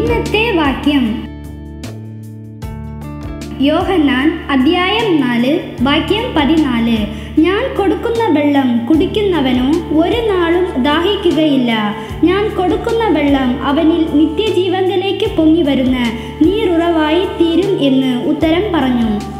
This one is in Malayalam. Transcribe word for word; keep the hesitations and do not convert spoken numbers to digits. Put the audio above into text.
ഇന്നത്തെ വാക്യം യോഹന്നാൻ അധ്യായം നാല് വാക്യം പതിനാല്. ഞാൻ കൊടുക്കുന്ന വെള്ളം കുടിക്കുന്നവനോ ഒരു നാളും ദാഹിക്കുകയില്ല. ഞാൻ കൊടുക്കുന്ന വെള്ളം അവനിൽ നിത്യജീവങ്കലേക്ക് പൊങ്ങി വരുന്ന നീരുറവായി തീരും എന്ന് ഉത്തരം പറഞ്ഞു.